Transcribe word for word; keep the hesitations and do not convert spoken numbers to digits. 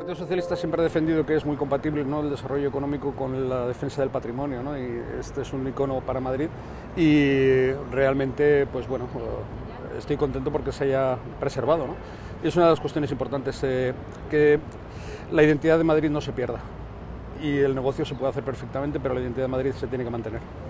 Partido Socialista siempre ha defendido que es muy compatible, ¿no?, el desarrollo económico con la defensa del patrimonio, ¿no?, y este es un icono para Madrid y realmente, pues bueno, estoy contento porque se haya preservado, ¿no? Y es una de las cuestiones importantes, eh, que la identidad de Madrid no se pierda y el negocio se puede hacer perfectamente, pero la identidad de Madrid se tiene que mantener.